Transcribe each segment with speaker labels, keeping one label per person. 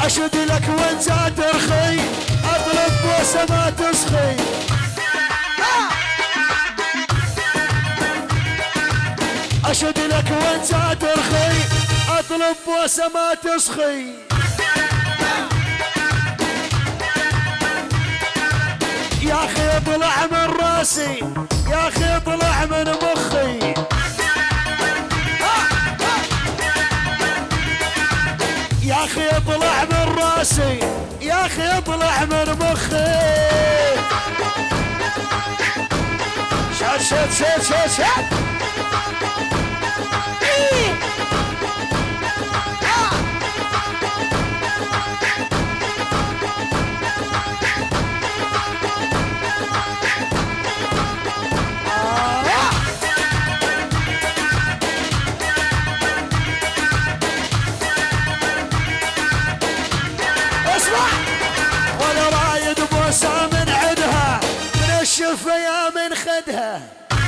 Speaker 1: اشد لك وانت ترخي اطلب بوسه ما تسخي اشد لك وانت ترخي اطلب بوسه ما تسخي يا اخي اطلع من راسي يا اخي اطلع من مخي يا اخي اطلع من راسي يا اخي اطلع من مخي شد شد شد شد شد من عدها من الشفيا من خدها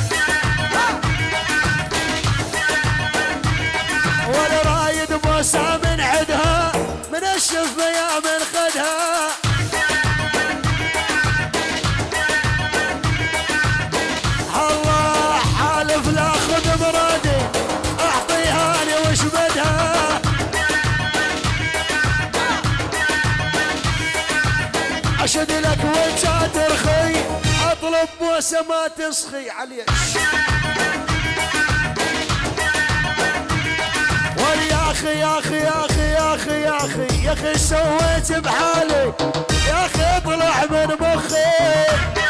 Speaker 1: ولا رايد بوسه من عدها من الشفيا من خدها الله حالف لا خذ مرادي اعطيها لي وش بدها اشد لك وانت ترخي اطلب بوسه ما تسخي عليك ويا اخي يا اخي يا اخي يا اخي يا اخي يا اخي سويت بحالي يا اخي اطلع من مخي